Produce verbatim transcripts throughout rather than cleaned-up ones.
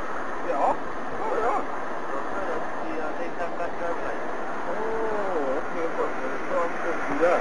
Ja, ja, ja. Det kan backa över dig. Åh, okej, så är det där.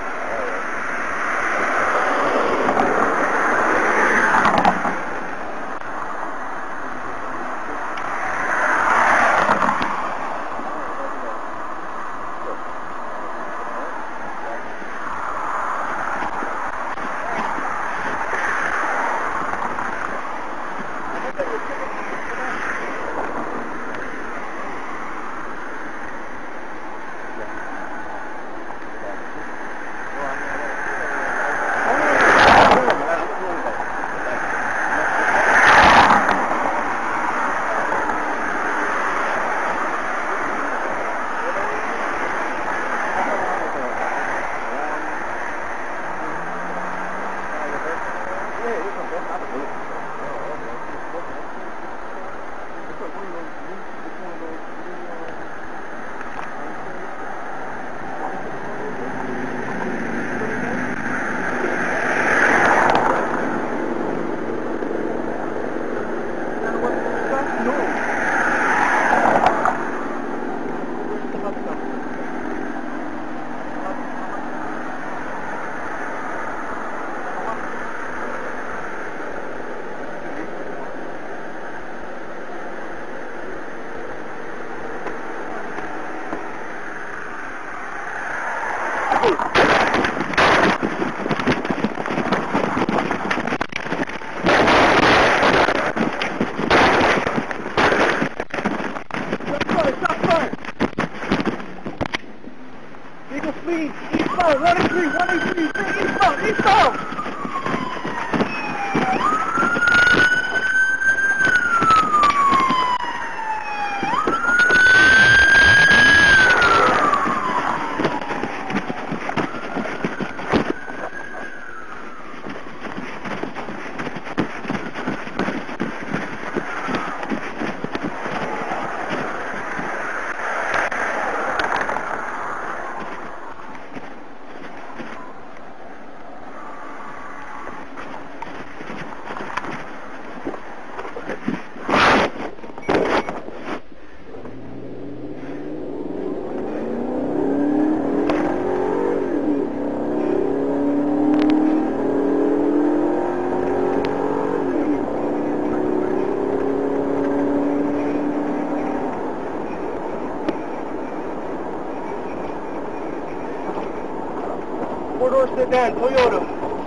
one eighty-three, one eighty-three, eastbound, eastbound! Four-door sedan, Toyota.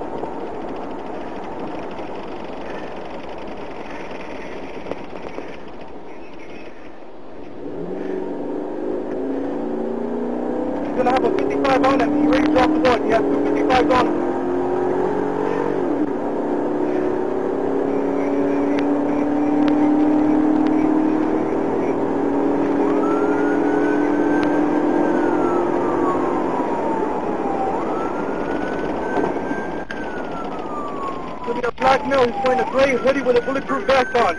He's gonna have a fifty-five on him. He ready to drop the one. He has two fifty-fives on him. A black male who's wearing a gray hoodie with a bulletproof vest on.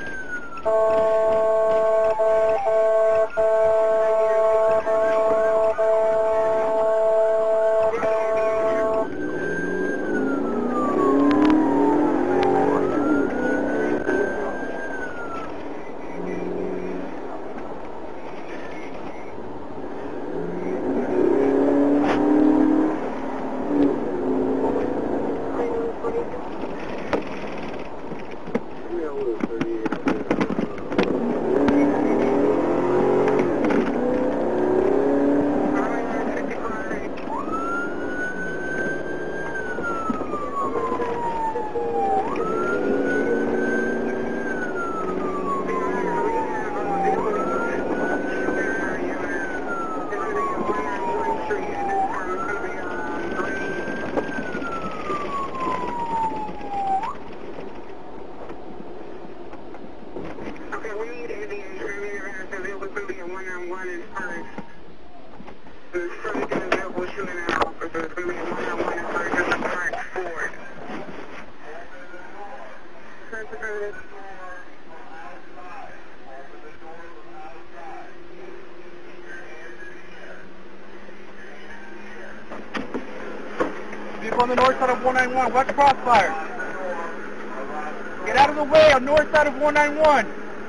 Vehicle on the north side of one ninety-one, watch crossfire. Get out of the way on north side of one ninety-one.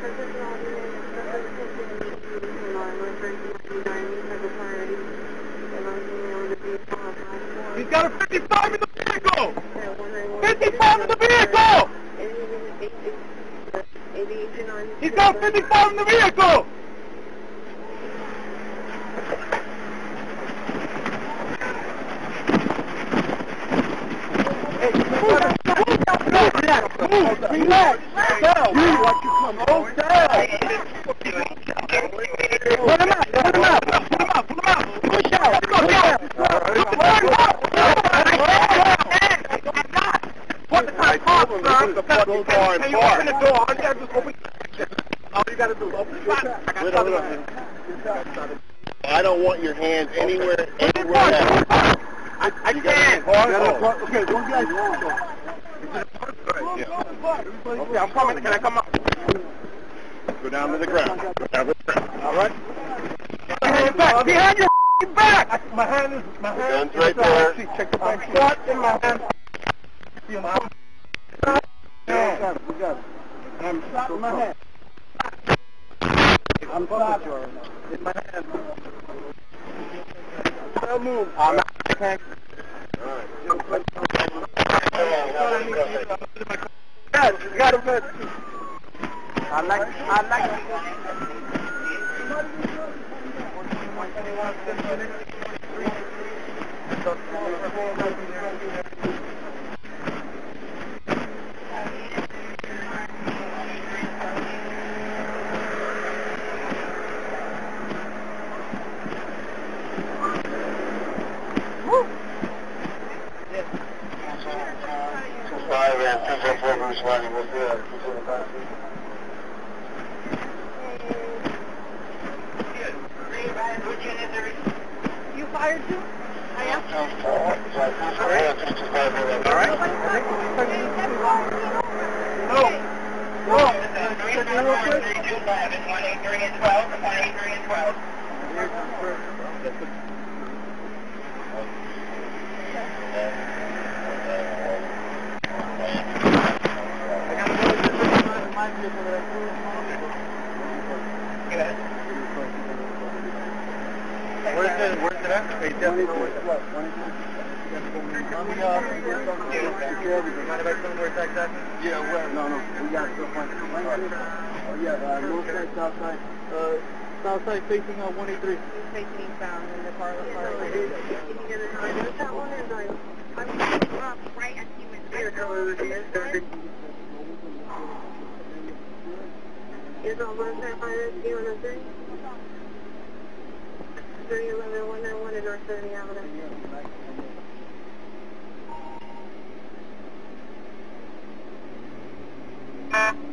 He's got a fifty-five in the vehicle! fifty-five in the vehicle! He's got fifty-five in the vehicle! Hey, relax, relax, relax, down. You watch you come, hold down. Put him out, put him out, put him out, put him out. Push out, push out. What the time call, sir? You gotta open the door. All you gotta do is open All you gotta do is open the door. I don't want your hands anywhere, anywhere else. I, I can't. Okay, one guy. Okay, I'm coming. Can I come up? Go down to the ground. Go down to the ground. All right. Behind back. Behind your back. My hand is. My hand Guns right there. Check the back. Shot in my hand. We got it. We got it. I'm shot in my hand. I'm shot in my hand. Don't move. I'm not. Okay. Yes, you got it, man. I like, I like Five and two four four Bruce Wayne. What's the You fired too? I am. All right. No. No. one eight three and twelve, one eight three and twelve. Where's it? Where's it at? Hey, definitely know where it's at. Mind if I tell them where it's exactly? Yeah, well, no, no. We got to go find it. Oh, yeah, uh, north side, south side. Uh, south side facing uh, one eight three. Facing eastbound in the car. That one is like, I'm up right as he went there. Is all one side fire S D one oh three? three eleven one nine one in North thirty Avenue.